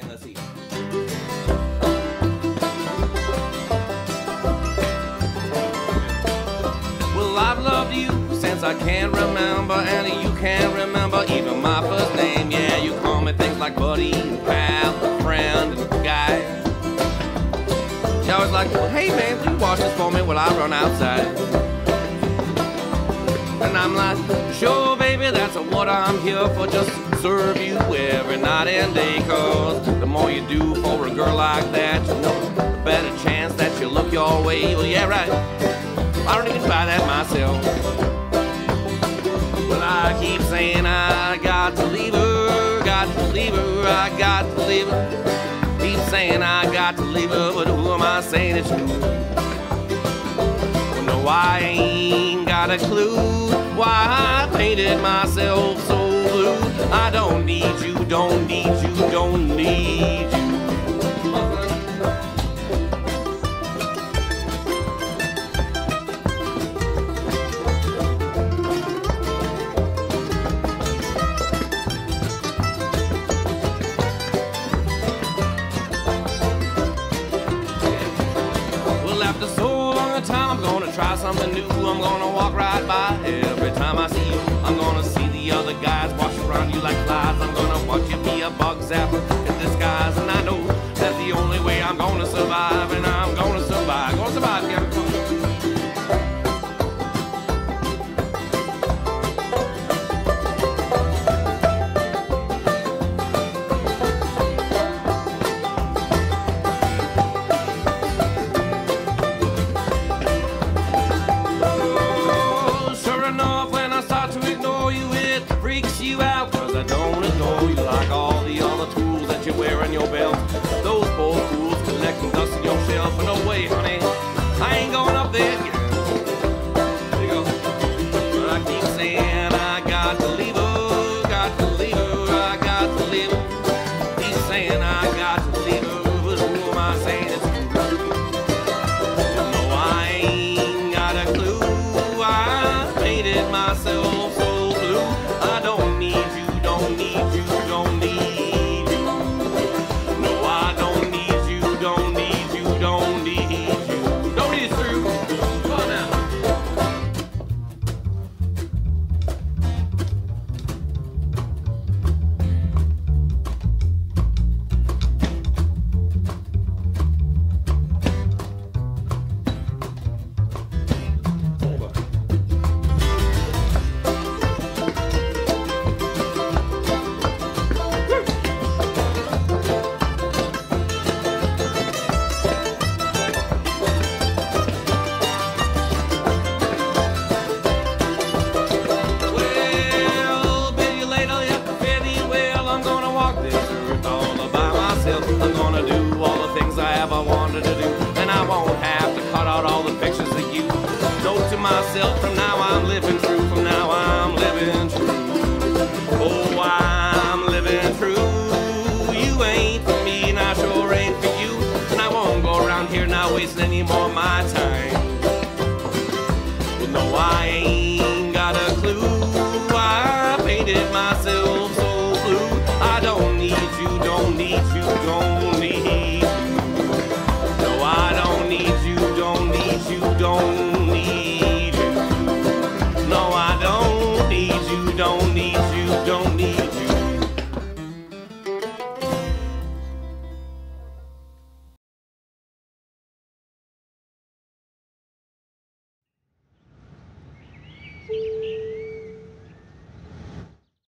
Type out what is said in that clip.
Let's see. Well, I've loved you since I can't remember, and you can't remember even my first name. Yeah, you call me things like buddy, pal, friend, and guy. You always like, well, hey man, will you wash this for me while I run outside? And I'm like, sure baby, that's what I'm here for, just serve you every night and day. Cause the more you do for a girl like that, you know, the better chance that she'll look your way. Well, yeah, right, I don't even buy that myself. Well, I keep saying I got to leave her, got to leave her, I got to leave her. Keep saying I got to leave her, but who am I saying it's true? Well, no, I ain't got a clue why I painted myself so blue. I don't need you, don't need you, don't need you. Try something new, I'm gonna walk right by. Every time I see you, I'm gonna see the other guys wash around you like flies. I'm gonna watch you be a bug zapper in disguise, and I know that's the only way I'm gonna survive. And I'm gonna survive, Kevin. Wearing your belt, those poor fools collecting dust in your shelf. But no way, honey, I ain't going up there again. There you go. But I keep saying I got to leave her, got to leave her, I got to leave her. Keep saying I got to leave her, but who am I saying it's true? No, I ain't got a clue. I painted myself so blue. I don't need you, don't need you, don't need you. From now I'm living true, from now I'm living true. Oh, I'm living true. You ain't for me, and I sure ain't for you. And I won't go around here now wasting any more of my time. Well, no, I ain't